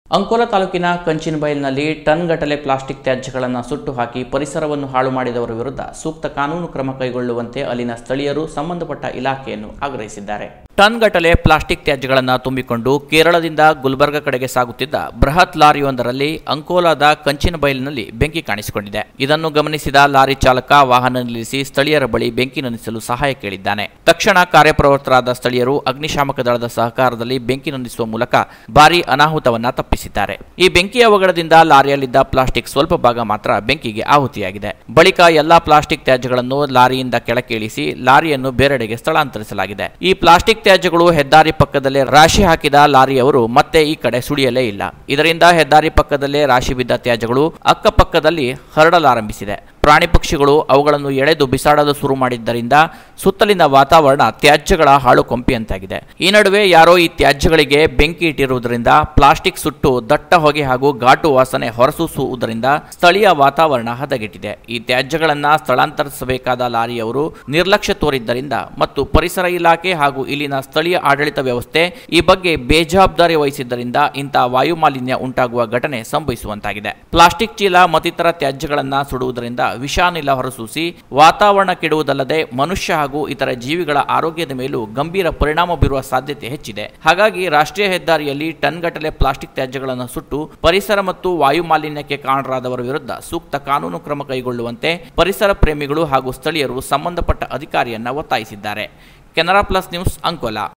ಅಂಕೋಲಾ ತಾಲೂಕಿನ ಕಂಚಿನಬೈಲ್ನಲ್ಲಿ ಟನ್ಗಟ್ಟಲೆ ಪ್ಲಾಸ್ಟಿಕ್ ತ್ಯಾಜ್ಯಗಳನ್ನು ಸುಟ್ಟು ಹಾಕಿ ಪರಿಸರವನ್ನು ಹಾಳು ಮಾಡಿದವರ ವಿರುದ್ಧ ಸೂಕ್ತ ಕಾನೂನು ಕ್ರಮ ಕೈಗೊಳ್ಳುವಂತೆ ಅಲ್ಲಿನ ಸ್ಥಳೀಯರು ಸಂಬಂಧಪಟ್ಟ ಇಲಾಖೆಯನ್ನು ಆಗ್ರಹಿಸಿದ್ದಾರೆ. ಟನ್ಗಟ್ಟಲೆ ಪ್ಲಾಸ್ಟಿಕ್ ತ್ಯಾಜ್ಯಗಳನ್ನು ತುಂಬಿಕೊಂಡು ಕೇರಳದಿಂದ ಗುಲ್ಬರ್ಗ ಕಡೆಗೆ ಸಾಗುತ್ತಿದ್ದ ಬೃಹತ್ ಲಾರಿಯೊಂದರಲ್ಲಿ ಅಂಕೋಲಾದ ಕಂಚಿನಬೈಲ್ನಲ್ಲಿ ಬೆಂಕಿ ಕಾಣಿಸಿಕೊಂಡಿದೆ. ಇದನ್ನು ಗಮನಿಸಿದ ಲಾರಿ ಚಾಲಕ ವಾಹನ ನಿಲ್ಲಿಸಿ ಸ್ಥಳೀಯರ ಬಳಿ ಬೆಂಕಿ ನಂದಿಸಲು ಸಹಾಯ ಕೇಳಿದ್ದಾನೆ. ತಕ್ಷಣ ಕಾರ್ಯಪ್ರವೃತ್ತರಾದ ಸ್ಥಳೀಯರು ಅಗ್ನಿಶಾಮಕ ದಳದ ಸಹಕಾರದಲ್ಲಿ ಬೆಂಕಿ ನಂದಿಸುವ ಮೂಲಕ ಭಾರೀ ಅನಾಹುತವನ್ನ ತಪ್ಪಿಸಿದ್ದಾರೆ. ಈ ಬೆಂಕಿ ಅವಘಡದಿಂದ ಲಾರಿಯಲ್ಲಿದ್ದ ಪ್ಲಾಸ್ಟಿಕ್ ಸ್ವಲ್ಪ ಭಾಗ ಮಾತ್ರ ಬೆಂಕಿಗೆ ಆಹುತಿಯಾಗಿದೆ. ಬಳಿಕ ಎಲ್ಲಾ ಪ್ಲಾಸ್ಟಿಕ್ ತ್ಯಾಜ್ಯಗಳನ್ನು ಲಾರಿಯಿಂದ ಕೆಳಗಿಳಿಸಿ ಲಾರಿಯನ್ನು ಬೇರೆಡೆಗೆ ಸ್ಥಳಾಂತರಿಸಲಾಗಿದೆ. ಈ ಪ್ಲಾಸ್ಟಿಕ್ ತ್ಯಾಜ್ಯಗಳು ಹೆದ್ದಾರಿ ಪಕ್ಕದಲ್ಲೇ ರಾಶಿ ಹಾಕಿದ ಲಾರಿಯವರು ಮತ್ತೆ ಈ ಕಡೆ ಸುಳಿಯಲೇ ಇಲ್ಲ. ಇದರಿಂದ ಹೆದ್ದಾರಿ ಪಕ್ಕದಲ್ಲೇ ರಾಶಿ ಬಿದ್ದ ತ್ಯಾಜ್ಯಗಳು ಅಕ್ಕಪಕ್ಕದಲ್ಲಿ ಹರಡಲಾರಂಭಿಸಿದೆ. ಪ್ರಾಣಿ ಪಕ್ಷಿಗಳು ಅವುಗಳನ್ನು ಎಳೆದು ಬಿಸಾಡಲು ಶುರು ಮಾಡಿದ್ದರಿಂದ ಸುತ್ತಲಿನ ವಾತಾವರಣ ತ್ಯಾಜ್ಯಗಳ ಹಾಳು ಕೊಂಪಿಯಂತಾಗಿದೆ. ಈ ನಡುವೆ ಯಾರೋ ಈ ತ್ಯಾಜ್ಯಗಳಿಗೆ ಬೆಂಕಿ ಇಟ್ಟಿರುವುದರಿಂದ ಪ್ಲಾಸ್ಟಿಕ್ ಸುಟ್ಟು ದಟ್ಟ ಹೊಗೆ ಹಾಗೂ ಘಾಟು ವಾಸನೆ ಹೊರಸೂಸುವುದರಿಂದ ಸ್ಥಳೀಯ ವಾತಾವರಣ ಹದಗೆಟ್ಟಿದೆ. ಈ ತ್ಯಾಜ್ಯಗಳನ್ನು ಸ್ಥಳಾಂತರಿಸಬೇಕಾದ ಲಾರಿಯವರು ನಿರ್ಲಕ್ಷ್ಯ ತೋರಿದ್ದರಿಂದ ಮತ್ತು ಪರಿಸರ ಇಲಾಖೆ ಹಾಗೂ ಇಲ್ಲಿನ ಸ್ಥಳೀಯ ಆಡಳಿತ ವ್ಯವಸ್ಥೆ ಈ ಬಗ್ಗೆ ಬೇಜವಾಬ್ದಾರಿ ವಹಿಸಿದ್ದರಿಂದ ಇಂತಹ ವಾಯುಮಾಲಿನ್ಯ ಉಂಟಾಗುವ ಘಟನೆ ಸಂಭವಿಸುವಂತಾಗಿದೆ. ಪ್ಲಾಸ್ಟಿಕ್ ಚೀಲ ಮತ್ತಿತರ ತ್ಯಾಜ್ಯಗಳನ್ನು ಸುಡುವುದರಿಂದ ವಿಷಾನಿಲ ಹೊರಸೂಸಿ ವಾತಾವರಣ ಕೆಡುವುದಲ್ಲದೆ ಮನುಷ್ಯ ಹಾಗೂ ಇತರ ಜೀವಿಗಳ ಆರೋಗ್ಯದ ಮೇಲೂ ಗಂಭೀರ ಪರಿಣಾಮ ಬೀರುವ ಸಾಧ್ಯತೆ ಹೆಚ್ಚಿದೆ. ಹಾಗಾಗಿ ರಾಷ್ಟ್ರೀಯ ಹೆದ್ದಾರಿಯಲ್ಲಿ ಟನ್ಗಟ್ಟಲೆ ಪ್ಲಾಸ್ಟಿಕ್ ತ್ಯಾಜ್ಯಗಳನ್ನು ಸುಟ್ಟು ಪರಿಸರ ಮತ್ತು ವಾಯು ಮಾಲಿನ್ಯಕ್ಕೆ ಕಾರಣರಾದವರ ವಿರುದ್ಧ ಸೂಕ್ತ ಕಾನೂನು ಕ್ರಮ ಕೈಗೊಳ್ಳುವಂತೆ ಪರಿಸರ ಪ್ರೇಮಿಗಳು ಹಾಗೂ ಸ್ಥಳೀಯರು ಸಂಬಂಧಪಟ್ಟ ಅಧಿಕಾರಿಯನ್ನ ಒತ್ತಾಯಿಸಿದ್ದಾರೆ. Canara plus news, Ankola.